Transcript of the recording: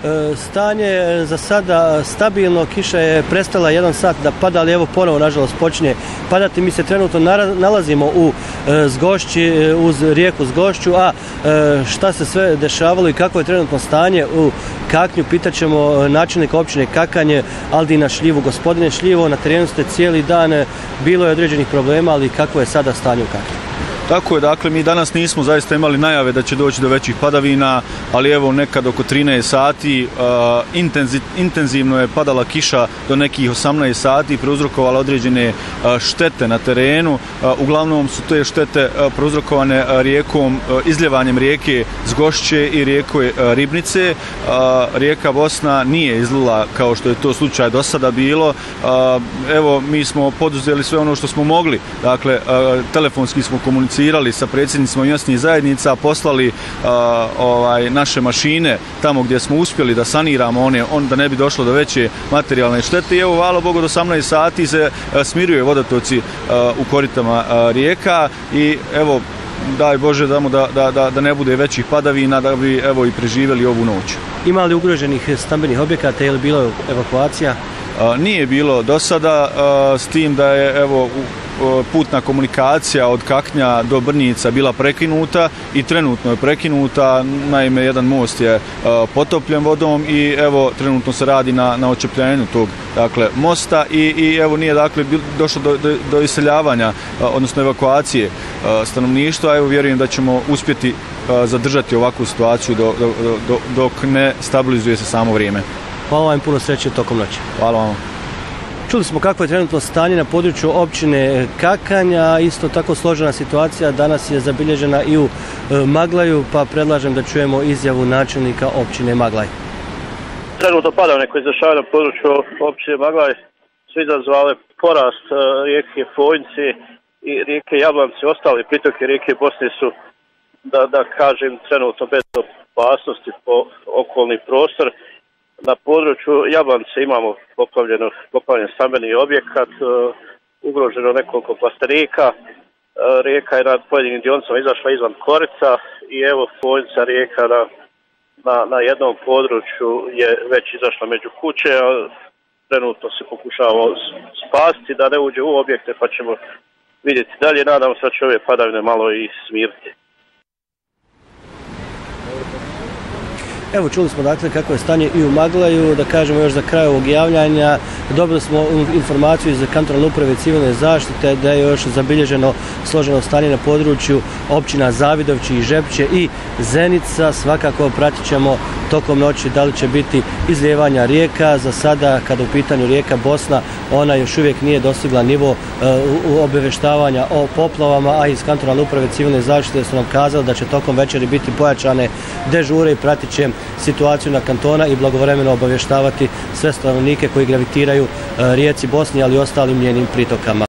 Stanje za sada stabilno, kiša je prestala 1 sat da pada, ali evo ponovo nažalost počinje padati. Mi se trenutno nalazimo u Zgošći, uz rijeku Zgošću, a šta se sve dešavalo i kako je trenutno stanje u Kaknju, pitat ćemo načelnika općine Kakanje Aldina Šljivu. Gospodine Šljivo, na terenu ste cijeli dan, bilo je određenih problema, ali kako je sada stanje u Kaknju? Tako je, dakle, mi danas nismo zaista imali najave da će doći do većih padavina, ali evo nekad oko 13 sati intenzivno je padala kiša do nekih 18 sati, prouzrokovala određene štete na terenu. Uglavnom su te štete prouzrokovane izljevanjem rijeke Zgošće i rijeke Ribnice. Rijeka Bosna nije izlila kao što je to slučaj do sada bilo. Evo, mi smo poduzeli sve ono što smo mogli, dakle, telefonski smo komunicirali sa predsjednicima mjesnih zajednica, poslali naše mašine tamo gdje smo uspjeli da saniramo da ne bi došlo do veće materijalne štete. I evo, hvala Bogu, do 18 sati se smiruje vodotoci u koritama rijeka i evo, daj Bože da ne bude većih padavina, da bi evo i preživjeli ovu noć. Ima li ugroženih stambenih objekata, je li bilo evakuacija? Nije bilo do sada, s tim da je evo putna komunikacija od Kaknja do Brnjica bila prekinuta i trenutno je prekinuta. Naime, jedan most je potopljen vodom i evo trenutno se radi na očepljenju tog, dakle, mosta i evo nije, dakle, došlo do iseljavanja, odnosno evakuacije stanovništva. Evo, vjerujem da ćemo uspjeti zadržati ovakvu situaciju dok ne stabilizuje se samo vrijeme. Hvala vam, puno sreće tokom noći. Hvala vam. Čuli smo kako je trenutno stanje na području općine Kakanja, isto tako složena situacija danas je zabilježena i u Maglaju, pa predlažem da čujemo izjavu načelnika općine Maglaj. Trenutno padavine koje izvršavaju na području općine Maglaj su izazvale porast rijeke Fojnice i rijeke Jablance. Ostali pritoke rijeke Bosne su, da kažem, trenutno bez opasnosti po okolni prostor. Na području Jablance imamo poplavljen stambeni objekat, ugroženo nekoliko plastenika. Rijeka je na pojedinim dionicama izašla izvan korica i evo, Fojnica rijeka na jednom području je već izašla među kuće, a trenutno se pokušavamo spasti da ne uđe u objekte, pa ćemo vidjeti dalje. Nadamo se da će ove padavine malo i smiriti. Evo, čuli smo dakle kako je stanje i u Maglaju. Da kažemo još za kraj ovog javljanja, dobili smo informaciju iz kantonalne uprave civilne zaštite da je još zabilježeno složeno stanje na području općina Zavidovći i Žepče i Zenica. Svakako pratit ćemo tokom noći da li će biti izlijevanja rijeka. Za sada, kada u pitanju rijeka Bosna, ona još uvijek nije dostigla nivo obavještavanja o poplavama, a iz kantonalne uprave civilne zaštite su nam kazali da će tokom večeri biti pojačane dežure i pratit će situaciju na kantona i blagovremeno obavještavati sve stanovnike koji gravitiraju rijeci Bosni, ali i ostalim njenim pritokama.